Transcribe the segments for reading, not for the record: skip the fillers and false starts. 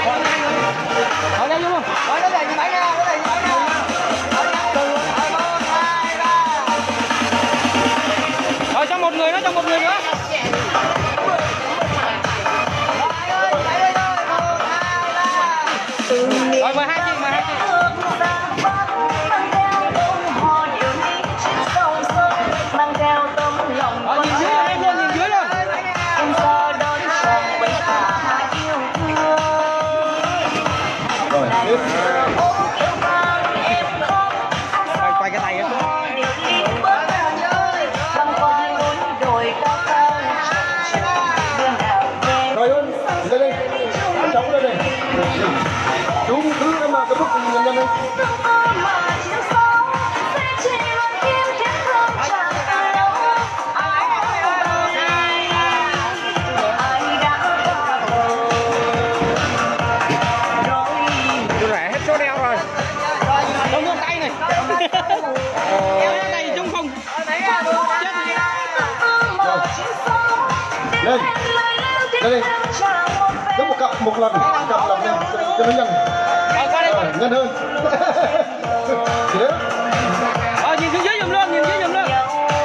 Rồi lên luôn. Rồi nó lên như mấy nha, nó lên như mấy nha. Rồi cho một người nữa, cho một người nữa. Rồi mời hai chị, mời hai chị. Rồi nhìn dưới lên luôn, nhìn dưới luôn. Rồi, tiếp. Quay cái tay á. Rồi luôn, lên đi. Chống lên đi. Chú cứ cái mà cái bức nhân nhân đi. Tôi rẻ hết số đeo rồi. Không có tay này. Kéo cái tay trúng không. Chết rồi. Lên. Lên đi. Cứ một cặp một lần lên cho nó nhân. Rồi qua đây. Nhân hơn. Rồi nhìn xuống dưới giùm luôn, nhìn dưới giùm luôn.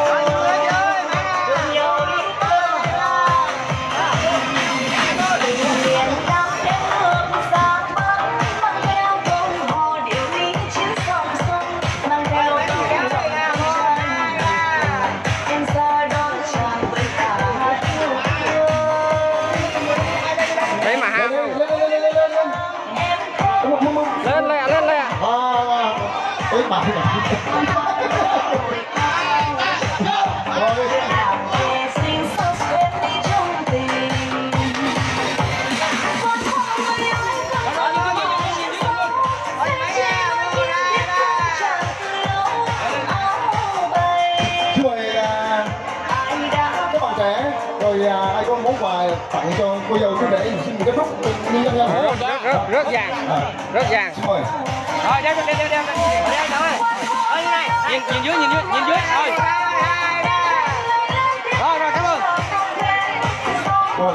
Đấy mà ham không? Lên lẹ, lên lẹ. Ê bà rồi. Rồi ai có món quà tặng cho cô dâu chú rể xin một cái phúc đi nhân nhân. Rớt vàng, rớt vàng. Rồi. Rồi đeo này. Nhìn dưới, nhìn dưới. Rồi. Rồi cảm ơn. Rồi.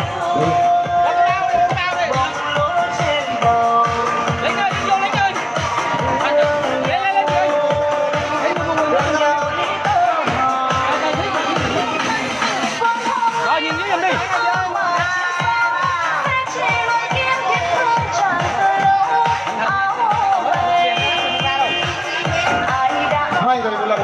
Hai người một lần.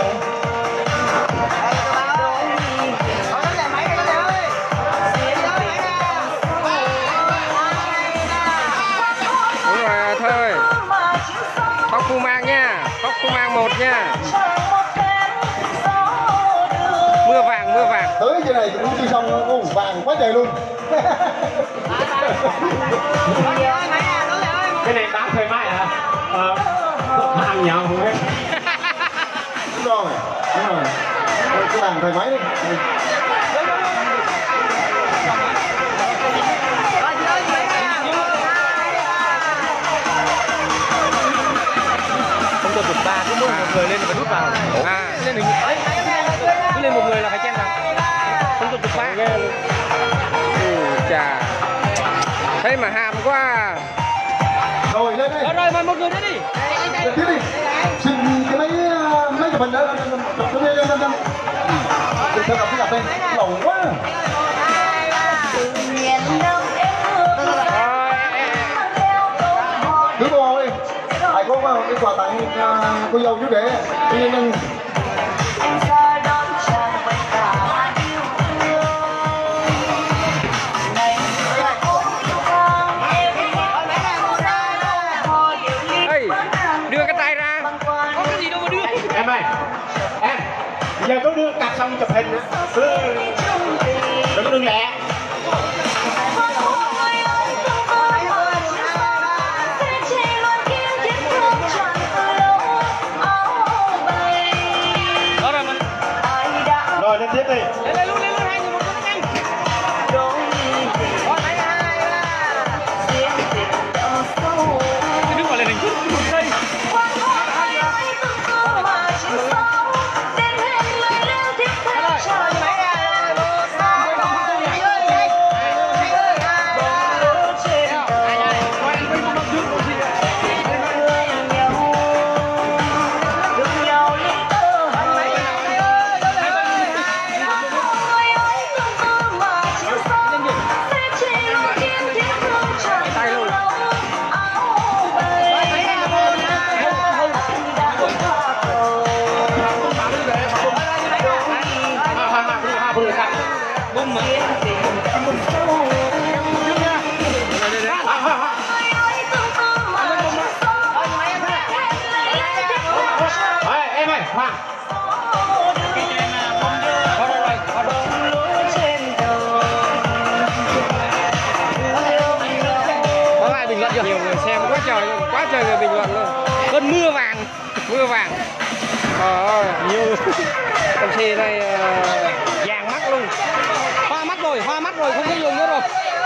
Đúng rồi thôi. Tóc Phu Mang nha, tóc Phu Mang 1 nha. Mưa vàng. Tới giờ này cũng chưa xong, vàng quá trời luôn. Cái này bán thoải mái hả? Hàng nhau không hết. Đúng rồi. Cái vàng thoải mái đi. Không cho tụt 3, cứ mỗi một người lên là phải đút vào. Lên cứ lên một người là phải chen vào. Không cho tụt 3. Chà. Thế mà ham quá. Rồi lên đi. Rồi mời một người nữa đi. Tiếp đi. Xin cái mấy chụp hình đó. Chụp lên. Đừng đọc cái cặp đi. Lâu quá. Cứ vô đi. Ai có cái quà tặng cô dâu chú rể đi nhân. Đưa cái tay ra. Có cái gì đâu mà đưa. Em ơi, em giờ có đưa cặp xong chụp hình nữa. Đừng lẹ. Rồi lên tiếp đi. Lên luôn hai người một con nhanh. Cái nước vào lên hình chút một giây. khoan. Có ai bình luận chưa? Nhiều người xem quá trời người bình luận luôn. Cơn mưa vàng, mưa vàng. Nhiều con xe này vàng mắt luôn. Hoa mắt rồi, không có dùng nữa rồi.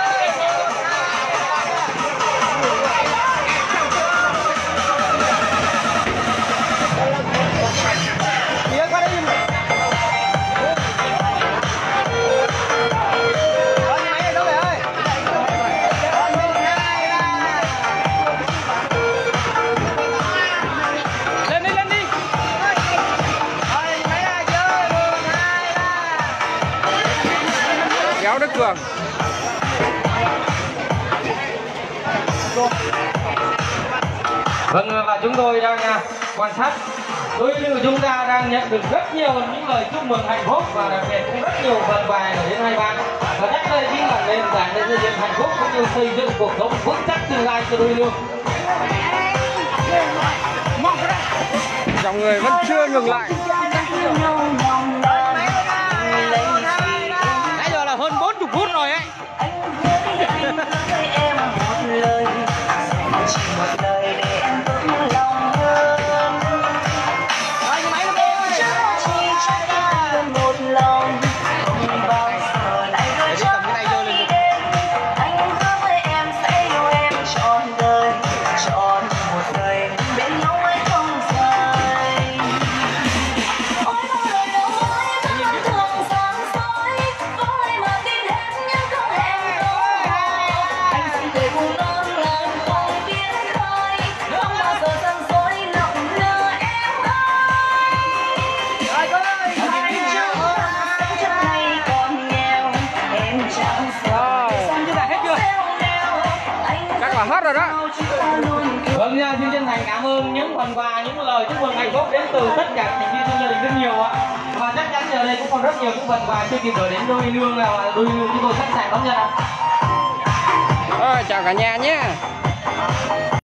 Kéo Đức Cường. Vâng, và chúng tôi đang quan sát đối với chúng ta đang nhận được rất nhiều những lời chúc mừng hạnh phúc và đặc biệt cũng rất nhiều phần quà đến hai bạn. Và chắc đây chính là nền tảng để xây dựng hạnh phúc cũng như xây dựng cuộc sống vững chắc tương lai cho đôi lứa. Dòng người vẫn chưa ngừng lại. Nãy giờ là hơn 40 phút rồi ấy. Hết rồi đó. Vâng, xin chân thành cảm ơn những phần quà, những lời chúc mừng hạnh phúc đến từ tất cả thành viên trong gia đình rất nhiều ạ. Và chắc chắn giờ đây cũng còn rất nhiều những phần quà chưa kịp gửi đến đôi nương và đôi nương chúng tôi sẵn sàng đón nhận ạ. Chào cả nhà nhé.